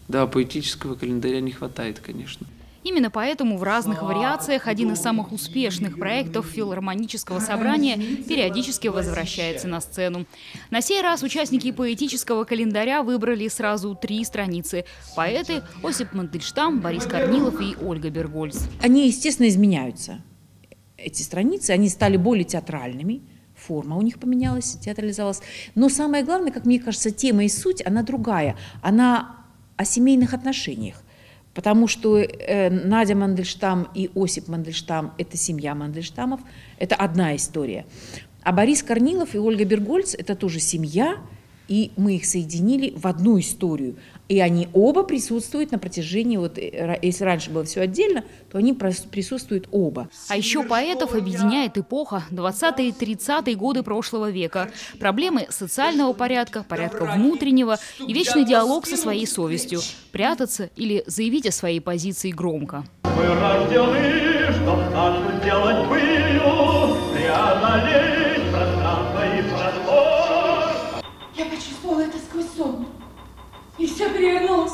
Да, поэтического календаря не хватает, конечно. Именно поэтому в разных вариациях один из самых успешных проектов филармонического собрания периодически возвращается на сцену. На сей раз участники поэтического календаря выбрали сразу 3 страницы. Поэты Осип Мандельштам, Борис Корнилов и Ольга Бергольц. Они, естественно, изменяются. Эти страницы, они стали более театральными. Форма у них поменялась, театрализовалась. Но самое главное, как мне кажется, тема и суть, она другая. Она о семейных отношениях. Потому что Надя Мандельштам и Осип Мандельштам – это семья Мандельштамов, это одна история. А Борис Корнилов и Ольга Бергольц – это тоже семья, и мы их соединили в одну историю. И они оба присутствуют на протяжении, вот, если раньше было все отдельно, то они присутствуют оба. А еще поэтов объединяет эпоха, 20-е и 30-е годы прошлого века. Проблемы социального порядка, порядка внутреннего и вечный диалог со своей совестью. Прятаться или заявить о своей позиции громко. Мы рождены, чтоб нашу делать пылью, преодолеть пространство и простор. Я почувствовала это сквозь сон. И все перевернулось.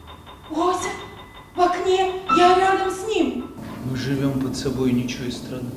Ося в окне, я рядом с ним. Мы живем под собой, не чуя страны.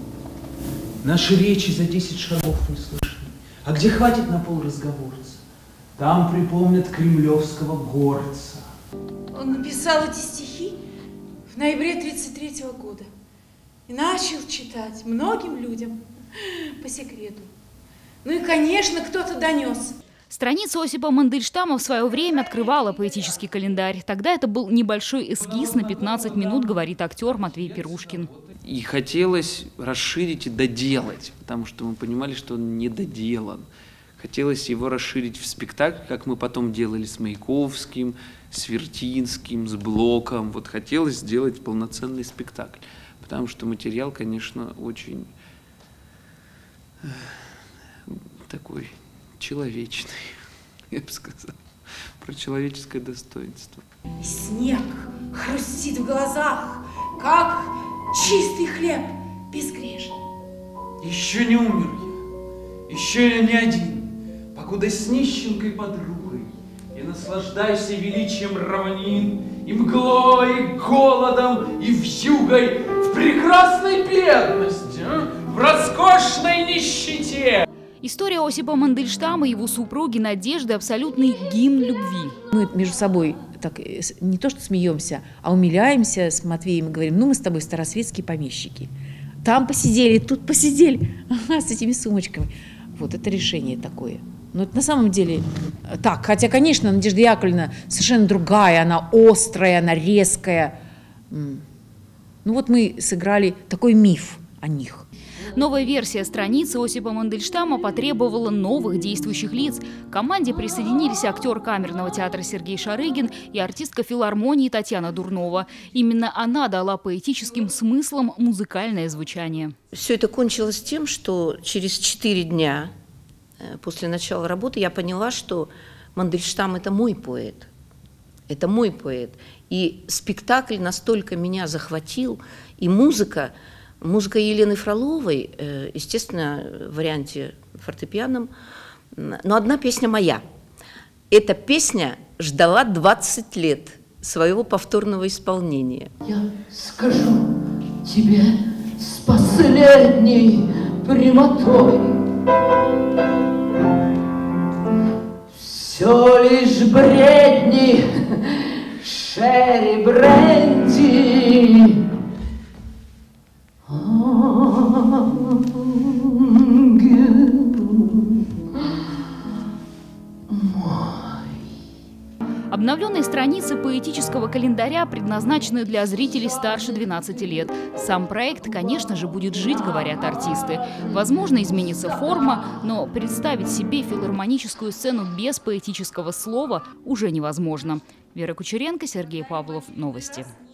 Наши речи за 10 шагов не слышны. А где хватит на пол разговорца, там припомнят кремлевского горца. Он написал эти стихи в ноябре 1933 года. И начал читать многим людям по секрету. Ну и, конечно, кто-то донес. Страница Осипа Мандельштама в свое время открывала поэтический календарь. Тогда это был небольшой эскиз на 15 минут, говорит актер Матвей Пирушкин. И хотелось расширить и доделать, потому что мы понимали, что он не доделан. Хотелось его расширить в спектакль, как мы потом делали с Маяковским, с Вертинским, с Блоком. Вот хотелось сделать полноценный спектакль, потому что материал, конечно, очень такой человечный, я бы сказал, про человеческое достоинство. И снег хрустит в глазах, как чистый хлеб безгрешный. Еще не умер я, еще я не один, покуда с нищенкой подругой и наслаждайся величием равнин, и мглой, и голодом, и вьюгой, в прекрасной бедности, в роскошной нищете. История Осипа Мандельштама и его супруги Надежды – абсолютный гимн любви. Мы между собой так не то что смеемся, а умиляемся с Матвеем и говорим: ну мы с тобой старосветские помещики. Там посидели, тут посидели, с этими сумочками. Вот это решение такое. Но это на самом деле так. Хотя, конечно, Надежда Яковлевна совершенно другая, она острая, она резкая. Ну вот мы сыграли такой миф о них. Новая версия страницы Осипа Мандельштама потребовала новых действующих лиц. К команде присоединились актер камерного театра Сергей Шарыгин и артистка филармонии Татьяна Дурнова. Именно она дала поэтическим смыслам музыкальное звучание. Все это кончилось тем, что через 4 дня после начала работы я поняла, что Мандельштам – это мой поэт. Это мой поэт. И спектакль настолько меня захватил, и музыка Елены Фроловой, естественно, в варианте фортепианом, но одна песня моя. Эта песня ждала 20 лет своего повторного исполнения. Я скажу тебе с последней прямотой: все лишь бредни, шерри бренди. Обновленные страницы поэтического календаря предназначены для зрителей старше 12 лет. Сам проект, конечно же, будет жить, говорят артисты. Возможно, изменится форма, но представить себе филармоническую сцену без поэтического слова уже невозможно. Вера Кучеренко, Сергей Павлов. Новости.